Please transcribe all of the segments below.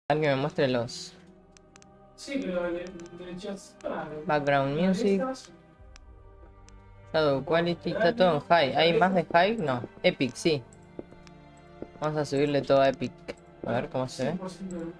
Que me muestre los Sí, pero derechas. background music, shadow quality, está todo en high. ¿Hay más de high? No. Epic, sí. Vamos a subirle todo a Epic. A ver cómo se ve. 100% de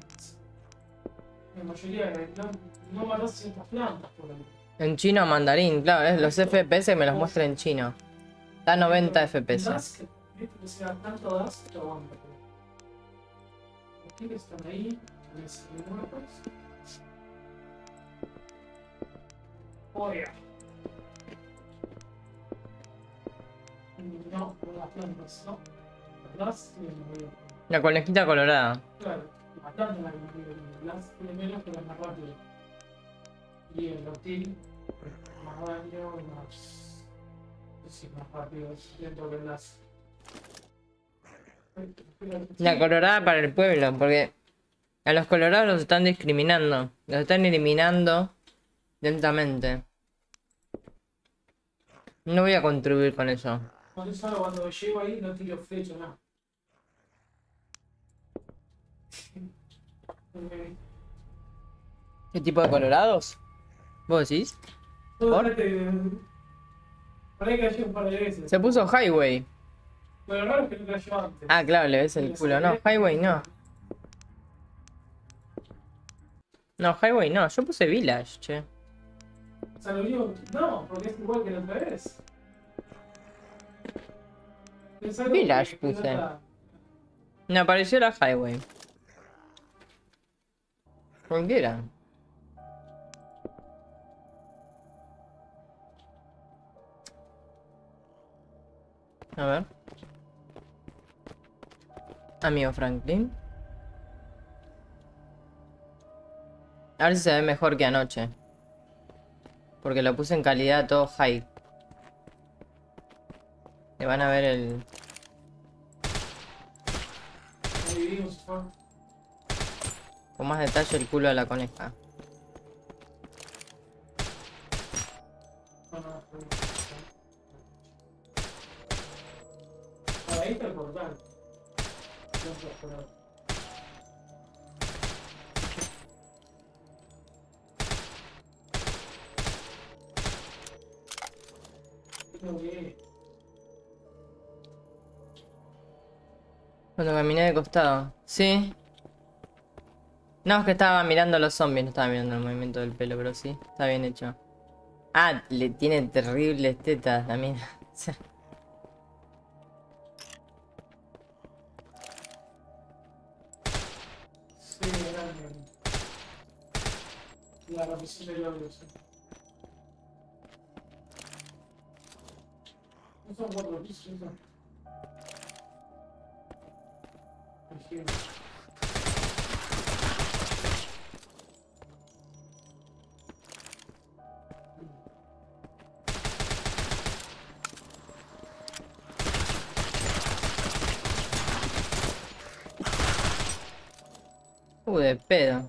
la mayoría no matas ciertas plantas por ahí. En chino mandarín, claro, los FPS me los muestra en chino. Está a 90 FPS. Dust, viste que sea tanto Dust que aguanta. Los tickets están ahí, les muertos. Oye. No, por las plantas, no. Las Dust tienen. La conejita colorada. Claro, la planta es la que me Dust tiene menos, pero es más rápido. Y el reptil, más daño, más. Sí, más rápido dentro del Dust. La colorada para el pueblo, porque a los colorados los están discriminando. Los están eliminando lentamente. No voy a contribuir con eso. Por eso ahora cuando llego ahí no tiro flecha, nada. ¿Qué tipo de colorados? ¿Vos decís? Por ahí cayó un par de veces. Se puso Highway. Pero lo raro es que no cayó antes. Ah, claro, le ves el culo. No, Highway no. No, Highway no. Yo puse Village, che. O sea, lo único. No, porque es igual que la otra vez. Village puse. Me apareció la Highway. ¿Por qué era? A ver. Amigo Franklin. A ver si se ve mejor que anoche. Porque lo puse en calidad todo high. Le van a ver el... Con más detalle el culo de la coneja. Ahí está el portal. Cuando caminé de costado. Sí. No, es que estaba mirando a los zombies, no estaba mirando el movimiento del pelo, pero sí, está bien hecho. Ah, le tiene terribles tetas la mina. Sí, grande. La rapidez del audio, sí. No son 4 pisos, ¿no? De pedo.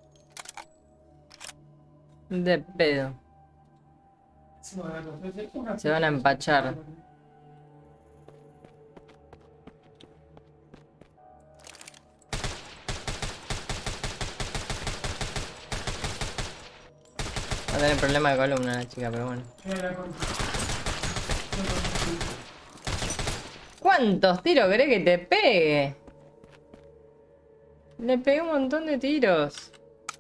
De pedo. Se van a empachar. Va a tener problema de columna la chica, pero bueno. ¿Cuántos tiros querés que te pegue? Le pegué un montón de tiros.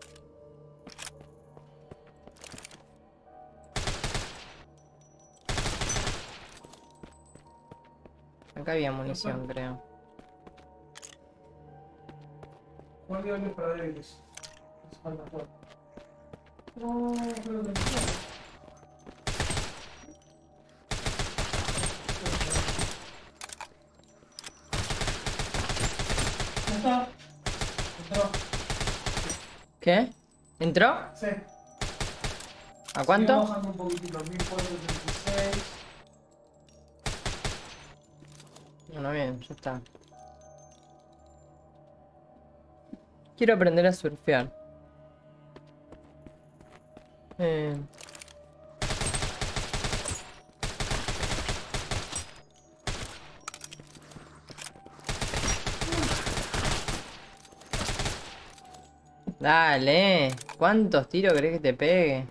Acá había munición, creo. Guardianes para débiles. No, pero no. Está. Entró. ¿Qué? ¿Entró? Sí. ¿A cuánto? Sigue bajando un poquitito, 1436. Bueno, bien, ya está. Quiero aprender a surfear. Dale. ¿Cuántos tiros querés que te pegue?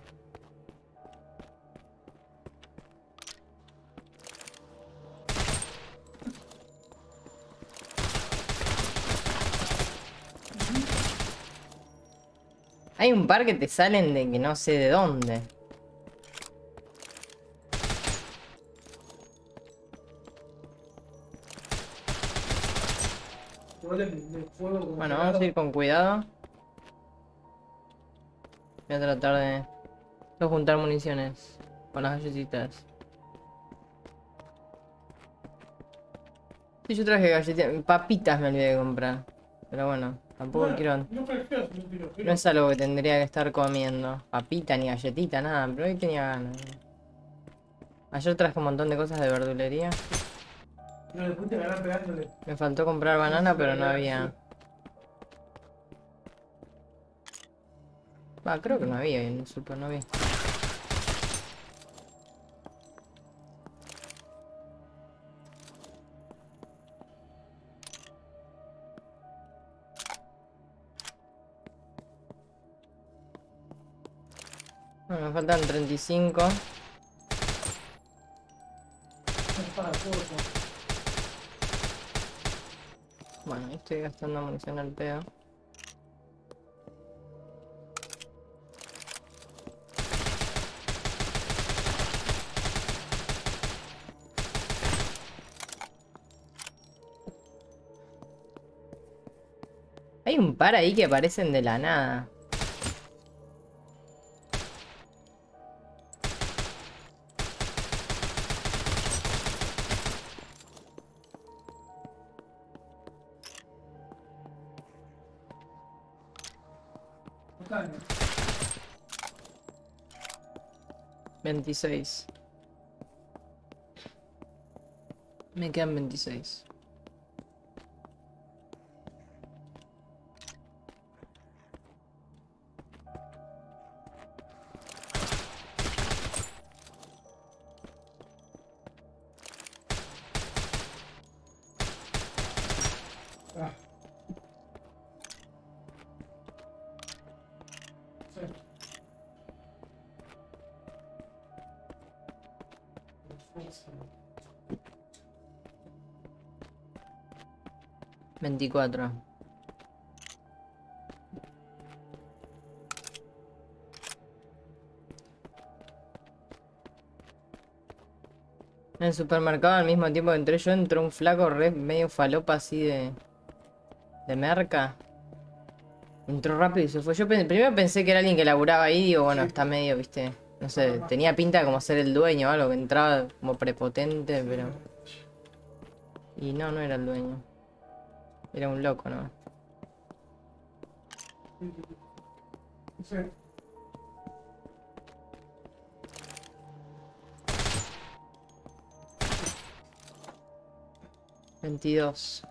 Hay un par que te salen de que no sé de dónde. Igual de fuego Bueno, congelado. vamos a ir con cuidado. Voy a tratar de juntar municiones con las galletitas. Sí, yo traje galletitas. Papitas me olvidé de comprar. Pero bueno, tampoco No, quiero... no fresqueas, no tiro. No es algo que tendría que estar comiendo. Papita ni galletita, nada. Pero hoy tenía ganas. Ayer traje un montón de cosas de verdulería. No, después te van pegándole. Me faltó comprar banana, pero no había... Va, creo que no había en el super, no había. Bueno, me faltan 35. Para todo. Bueno, ahí estoy gastando munición al pedo. Hay un par ahí que aparecen de la nada. Botana. 26. Me quedan 26. Ah. Sí. Fuerza. 24. En el supermercado al mismo tiempo que entré yo, entró un flaco re medio falopa así de merca. Entró rápido y se fue. Yo primero pensé que era alguien que laburaba ahí, digo, bueno, Sí. está medio, viste. No sé, tenía pinta de como ser el dueño o algo, que entraba como prepotente, pero... Y no, no era el dueño. Era un loco, ¿no? Sí. 22.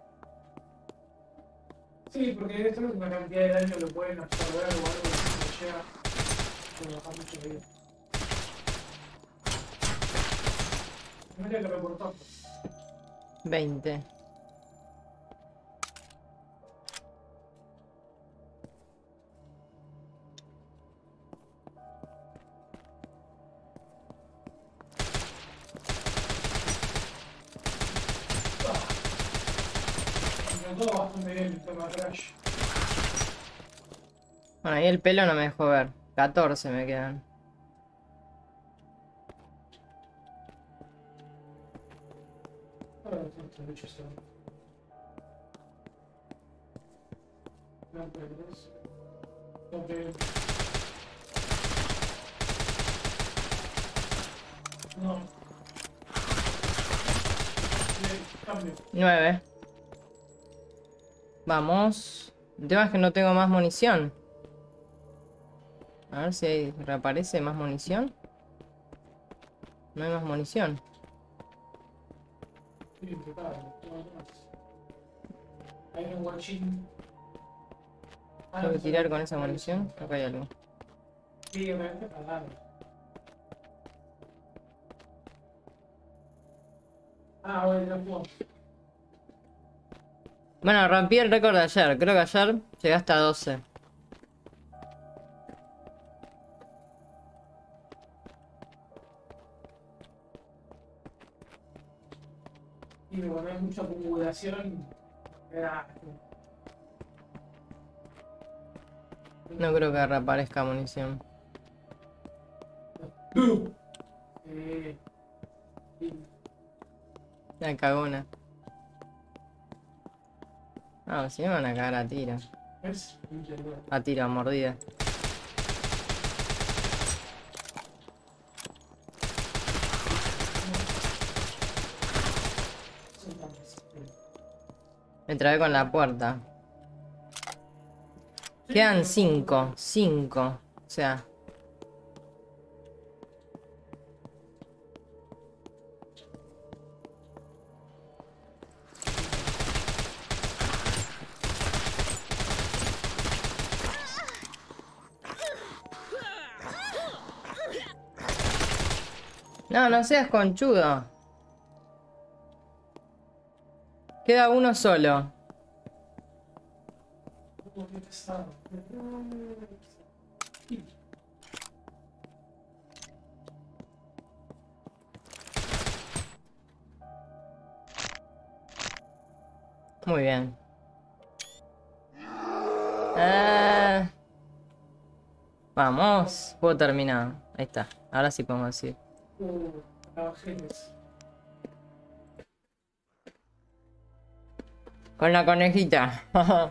Sí, porque esto es una cantidad de daño que pueden absorber o algo que llega a bajar mucho de vida. Mira que reportó. 20. Me notó bastante bien el tema de Crash. Bueno, ahí el pelo no me dejó ver. 14 me quedan. Ahora estos bichos se van. No, pero es... Porque... No. Cambio. 9. Vamos. El tema es que no tengo más munición. A ver si ahí reaparece más munición. No hay más munición. Sí, total. Hay un guachín. Tengo que tirar con esa munición. Acá hay algo. Sí, obviamente para darle. Ah, bueno, ya puedo. Bueno, rompí el récord de ayer. Creo que ayer llegué hasta 12. Y cuando hay mucha acumulación, era. No creo que reaparezca munición. Eh, y La cagona. Ah, si me van a cagar a tiro. es interior. A tiro, a mordida. Me trabé con la puerta. Quedan 5. 5. O sea. No, no seas conchudo. Queda uno solo. Qué pesado. Muy bien. Ah, vamos. Puedo terminar. Ahí está. Ahora sí podemos ir. Evangeles. Con la conejita.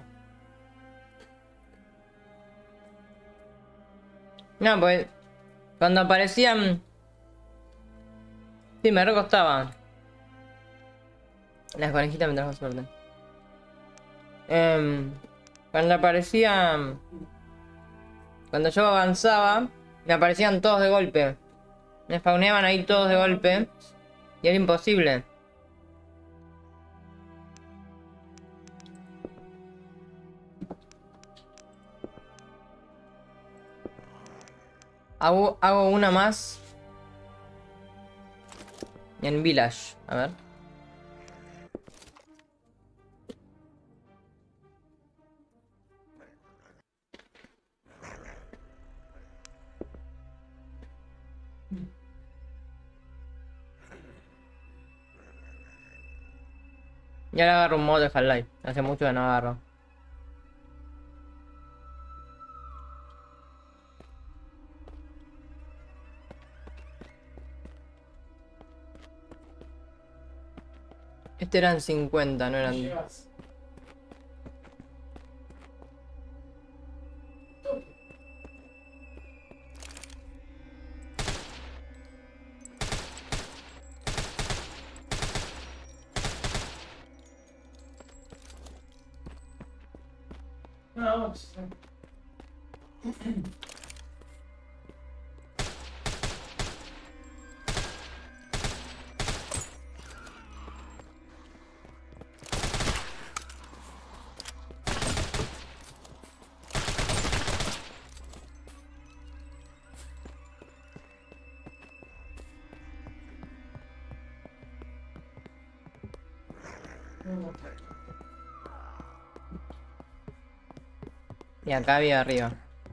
No, pues. Cuando aparecían. Sí, me recostaba. Las conejitas me trajo suerte. Cuando aparecían. Cuando yo avanzaba, me aparecían todos de golpe. Me spawneaban ahí todos de golpe. Y era imposible. Hago una más. En Village. A ver. Ya le agarro un modo de Half-Life. Hace mucho que no agarro. Este eran 50, no eran... Llegas. No, Y acá había arriba.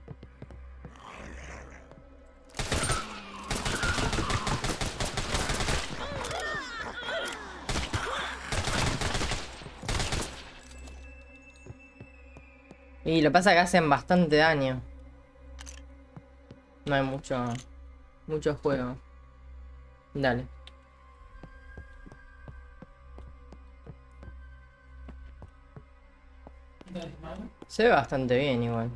Y lo que pasa es que hacen bastante daño. No hay mucho juego. Dale. Se ve bastante bien igual.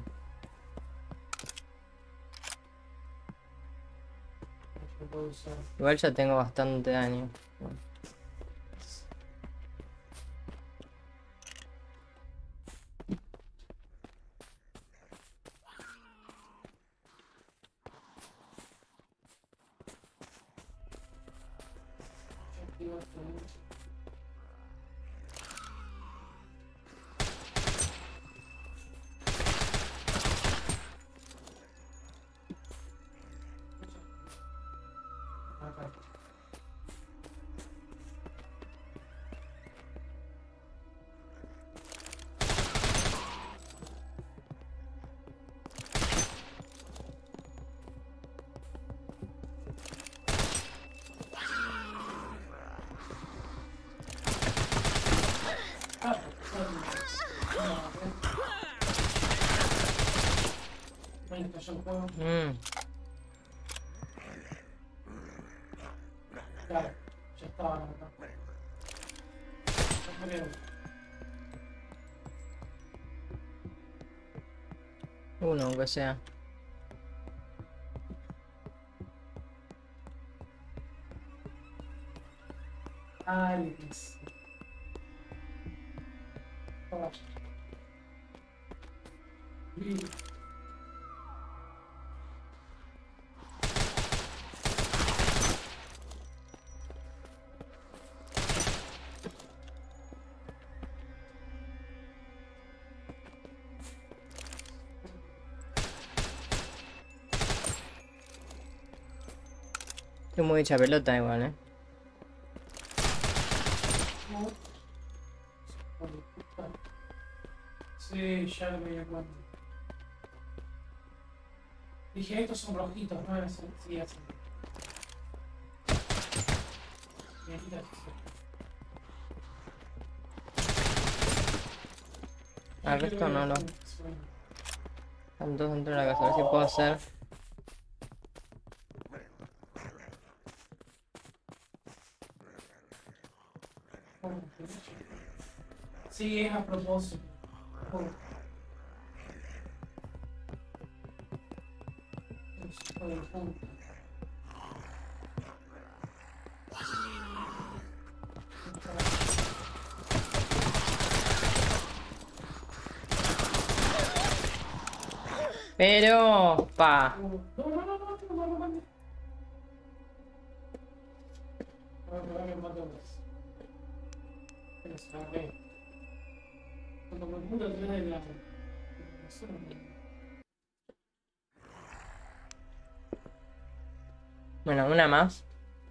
Igual ya tengo bastante daño. Bueno. Ahí cayó el juego. Claro, ya estaba acá. No creo. Uno, aunque sea. Ay, Dios. Ah, sí. Estoy muy hecha pelota igual, No. Sí, ya lo me di cuenta. Dije, estos son rojitos, no deben ser. Sí, así. Al resto no lo. Están todos dentro de la casa, a ver si puedo hacer. Sí, es a propósito. Pero, pa. No, no, no, no, no, no, no, no. Ahora me mato más. Pero se agarré. Cuando me mudo atrás de la... Bueno, una más.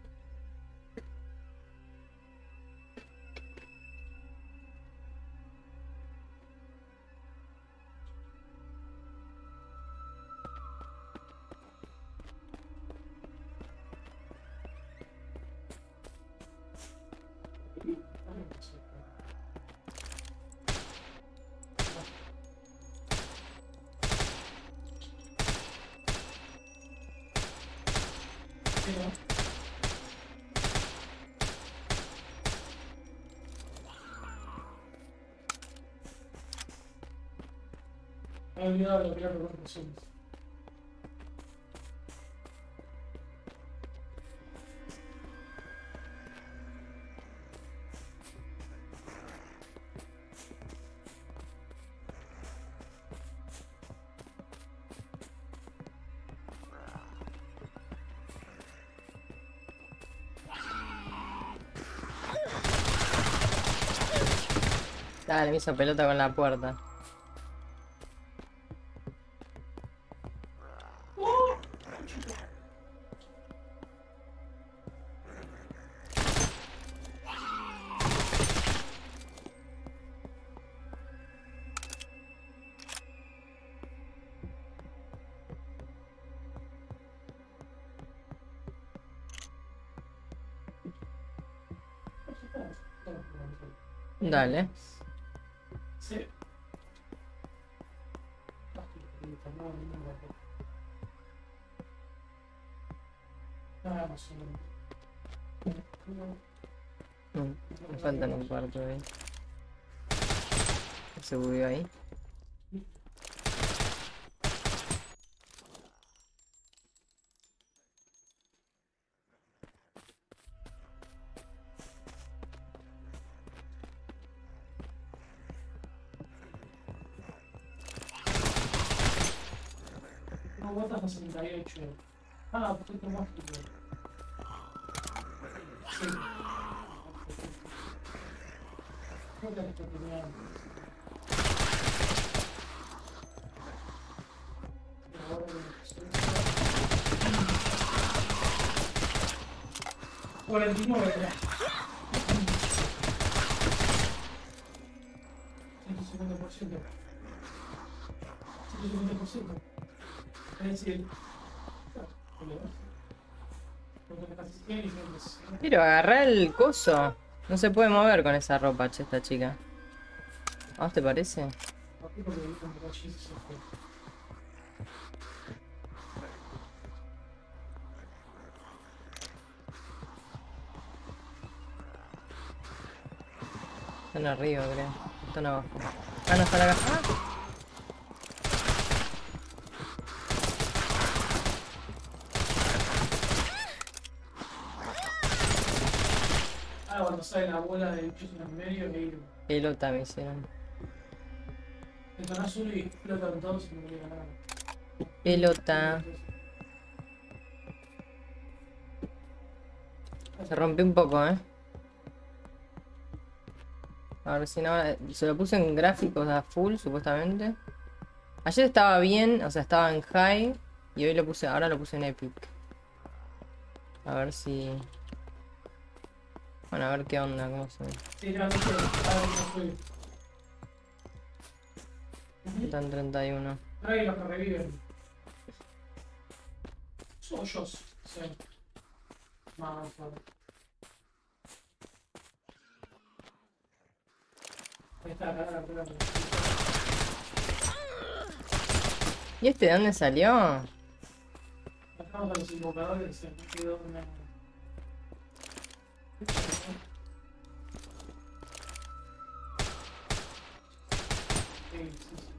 Me he olvidado de bloquear los resumos. Dale, me hizo pelota con la puerta. Dale. Sí. Me faltan un cuarto ahí. Se bugueó ahí. No botas a 68. Ah, poquito más que yo. Sí. No tenés que tener. Ahora lo 49 ya. 150%. 150%. Es decir, Pero agarrá el coso. No se puede mover con esa ropa, che, esta chica. ¿A vos te parece? Están arriba, creo. Están abajo. Ah, no, están acá. ¡Ah! Ah, cuando sale la bola de bichos en el medio, ahí Pelota me hicieron. detonás uno y explotan todos y no llega nada. Pelota. Se rompió un poco, A ver si no. Se lo puse en gráficos a full, supuestamente. Ayer estaba bien, o sea, estaba en high. Y hoy lo puse, ahora lo puse en epic. A ver si. Bueno, a ver qué onda, cómo se ve. Sí, no, no sé, ahora no fue. Están 31. Trae los que reviven. Son ellos. Sí. Más, ahí está, acá. ¿Y este de dónde salió? Bajamos a los invocadores, se me quedó una. Sí, sí, sí.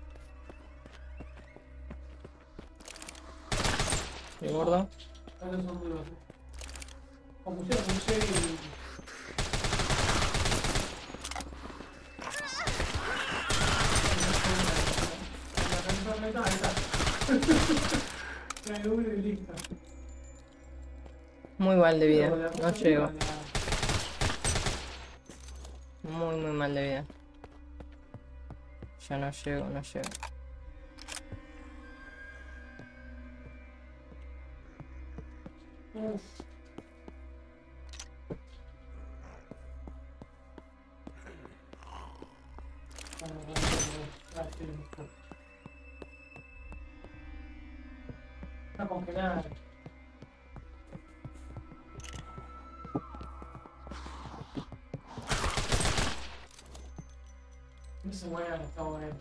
¿El gordo? Ahora son muy bajos. Puse y. Ahí está. Trae uno y listo. Muy mal de vida. Pero la No cosa llego. es Muy mal de vida. Ya no llego, no llego. Uf. Está congelada. No se muevan, está bueno.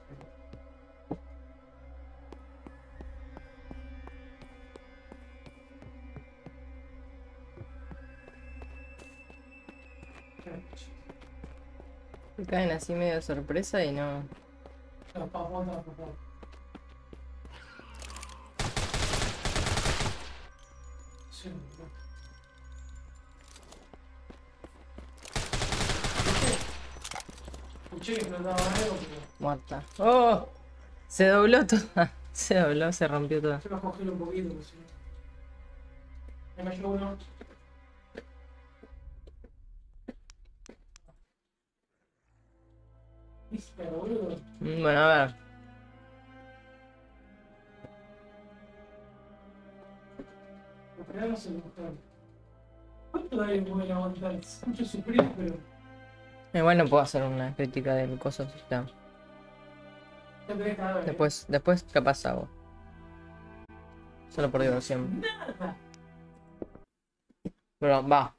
Me caen así medio de sorpresa y no. Sí, escuché que explotaba algo, pero Muerta. ¡Oh! Se dobló todo. Se dobló, se rompió todo. yo me congelo un poquito, pues sí. Ahí me llevo uno. Pero boludo, Bueno, a ver. los fregados se me gustaron. ¿Cuánto daño pueden aguantar? Mucho sufrir, pero Igual no puedo hacer una crítica del coso. Ya. ya tenés cadáveres. Después capaz hago. Solo por diversión. Nada. Pero va.